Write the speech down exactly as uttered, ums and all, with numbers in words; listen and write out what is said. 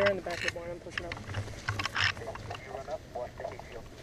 They're in the back of the barn. I'm pushing up. You run up, watch the hay field.